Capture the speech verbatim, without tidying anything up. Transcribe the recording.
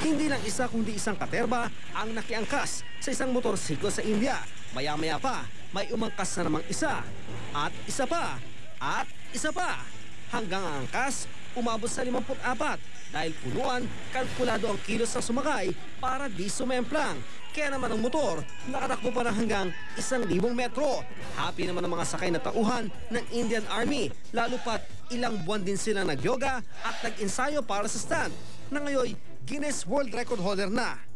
Hindi lang isa kundi isang katerba ang nakiangkas sa isang motorsiklo sa India. Maya-maya pa, may umangkas na namang isa. At isa pa. At isa pa. Hanggang ang angkas, umabot sa limampu't apat dahil punuan, kalkulado ang kilos ng sumakay para di sumemplang. Kaya naman ang motor, nakatakbo pa ng hanggang isang libong metro. Happy naman ang mga sakay na tauhan ng Indian Army, lalo pat ilang buwan din sila nag-yoga at nag-ensayo para sa stunt na ngayon Guinness World Record holder na.